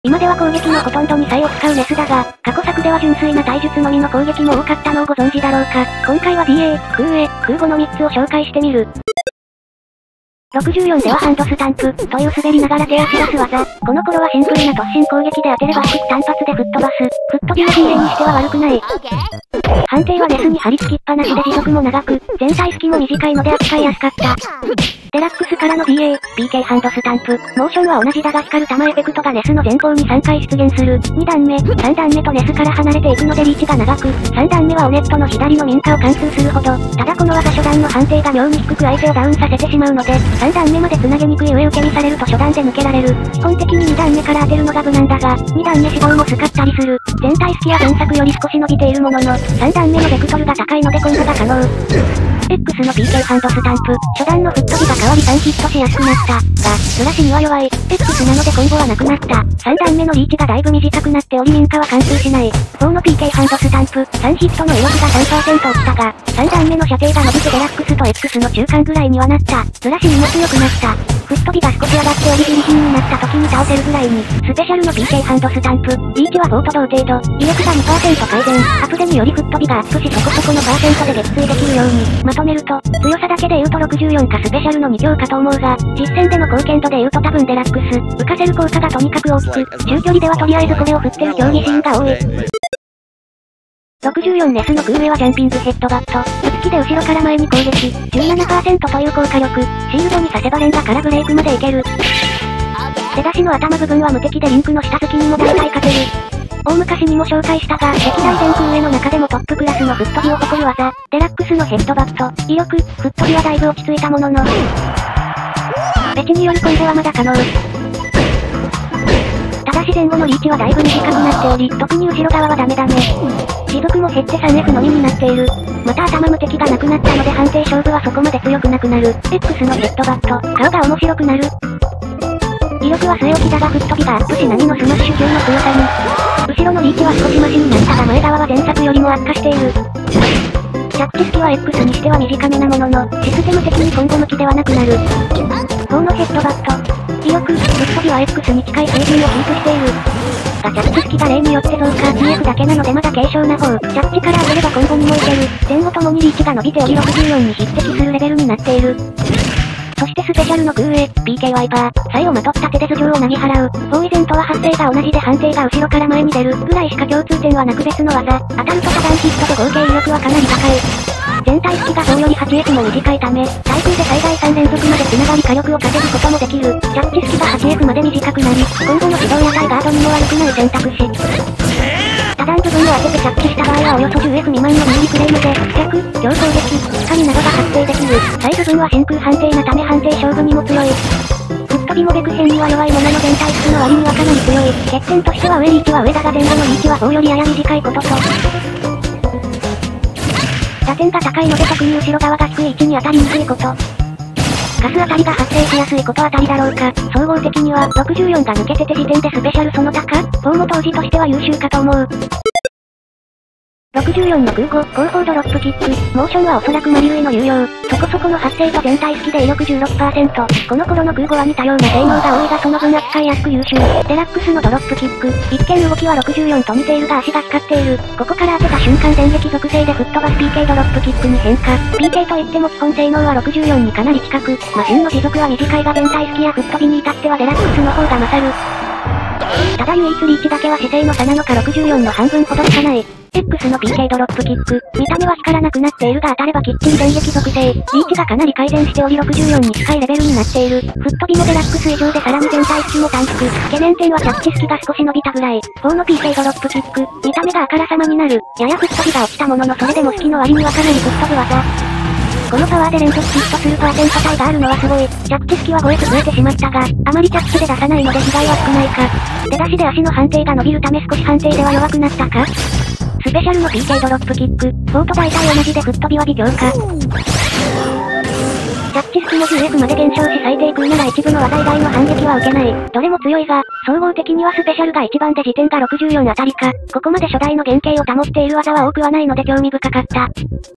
今では攻撃のほとんどに才を使うネスだが、過去作では純粋な体術のみの攻撃も多かったのをご存知だろうか。今回は DA、空影、空母の3つを紹介してみる。64ではハンドスタンプという滑りながら手足出す技。この頃はシンプルな突進攻撃で当てれば低く単発で吹っ飛ばす。吹っ飛びは DA にしては悪くない。判定はネスに張り付きっぱなしで持続も長く、全体隙も短いので扱いやすかった。デラックスからの DA、PK ハンドスタンプ。モーションは同じだが光る玉エフェクトがネスの前方に3回出現する。2段目、3段目とネスから離れていくのでリーチが長く、3段目はオネットの左の民家を貫通するほど。ただこの技初段の判定が妙に低く相手をダウンさせてしまうので、3段目まで繋げにくい上受けにされると初段で抜けられる。基本的に2段目から当てるのが無難だが、2段目死亡も使ったりする。全体隙は前作より少し伸びているものの、3段目のベクトルが高いのでコンボが可能。X の PK ハンドスタンプ。初段の吹っ飛びが変わり3ヒットしやすくなった。が、スラシには弱い。X なのでコンボはなくなった。3段目のリーチがだいぶ短くなっており民家は貫通しない。4の PK ハンドスタンプ。3ヒットの威力が 3% 落ちたが、3段目の射程が伸びてデラックスと X の中間ぐらいにはなった。スラシにも強くなった。吹っ飛びが少し上がっておりギリギリになった時に倒せるぐらいに、スペシャルの PK ハンドスタンプ。リーチは4と同程度。威力が 2% 改善。アプデにより吹っ飛びがアップしそこそこのパーセントで撃墜できるように。まとめると、強さだけで言うと64かスペシャルの2強かと思うが、実戦での貢献度で言うと多分デラックス。浮かせる効果がとにかく大きく、中距離ではとりあえずこれを振ってる競技シーンが多い。64ネスの空上はジャンピングヘッドバット。打つ気で後ろから前に攻撃。17% という効果力。シールドに刺せば連打からブレイクまでいける。出だしの頭部分は無敵でリンクの下付きにも大体勝てる。大昔にも紹介したが、歴代全空上の中でもトップクラスの吹っ飛びを誇る技。デラックスのヘッドバット。威力、吹っ飛びはだいぶ落ち着いたものの。ペチによるコンボはまだ可能。ただし前後のリーチはだいぶ短くなっており、特に後ろ側はダメ。持続も減って 3F のみになっている。また頭無敵がなくなったので判定勝負はそこまで強くなくなる。X のヘッドバット。顔が面白くなる。威力は据え置きだが吹っ飛びがアップし波のスマッシュ級の強さに。後ろのリーチは少しマシになったが前側は前作よりも悪化している。着地式は X にしては短めなものの、システム的に今後向きではなくなる。4のヘッドバット。威力、吹っ飛びは X に近い水準をキープしている。が着地式が例によって増加 2F だけなのでまだ軽症な方。着地から上げれば今後にもいける。前後ともにリーチが伸びており64に匹敵するレベルになっている。そしてスペシャルの空影、PK ワイパー、才をまとった手で頭上を投げ払う。方位前とは発生が同じで判定が後ろから前に出るぐらいしか共通点はなく別の技。当たると多段ヒットで合計威力はかなり高い。全体式が4より 8F も短いため、対空で最大3連続まで繋がり火力を稼ぐこともできる。着地式が 8F まで短くなり、今後の指導や対ガードにも悪くない選択肢。多段部分を当てて着地した場合はおよそ 10F 未満のミニフレームで、逆、強攻撃、光などが発生できる。サイ部分は真空判定なため判定勝負にも強い。吹っ飛びもベク編には弱いものの全体質の割にはかなり強い。欠点としては上リーチは上だが前後のリーチは4よりやや短いことと。打点が高いので特に後ろ側が低い位置に当たりにくいこと。ガス当たりが発生しやすいことあたりだろうか。総合的には64が抜けてて時点でスペシャルその他4も当時としては優秀かと思う。64の空母、後方ドロップキック。モーションはおそらくマリウイの有用。そこそこの発生と全体好きで威力 16%。この頃の空母は似たような性能が多いがその分扱いやすく優秀。デラックスのドロップキック。一見動きは64と似ているが足が光っている。ここから当てた瞬間電撃属性で吹っ飛ばす PK ドロップキックに変化。PK といっても基本性能は64にかなり近く、マシンの持続は短いが全体好きや吹っ飛びに至ってはデラックスの方が勝る。ただ唯一リーチだけは姿勢の差なのか64の半分ほどしかない。X の PK ドロップキック。見た目は光らなくなっているが当たればきっちり電撃属性。リーチがかなり改善しており64に近いレベルになっている。吹っ飛びもデラックス以上でさらに全体式も短縮。懸念点は着地式が少し伸びたぐらい。4の PK ドロップキック。見た目があからさまになる。やや吹っ飛びが落ちたもののそれでも好きの割にはかなり吹っ飛ぶ技。このパワーで連続ヒットするパーセント帯があるのはすごい。着地式は 5F 増えてしまったが、あまり着地で出さないので被害は少ないか。出だしで足の判定が伸びるため少し判定では弱くなったか。スペシャルの PK ドロップキック。4と大体同じで吹っ飛びは微強化。着地式も 10F まで減少し最低空なら一部の技以外の反撃は受けない。どれも強いが、総合的にはスペシャルが一番で時点が64あたりか。ここまで初代の原型を保っている技は多くはないので興味深かった。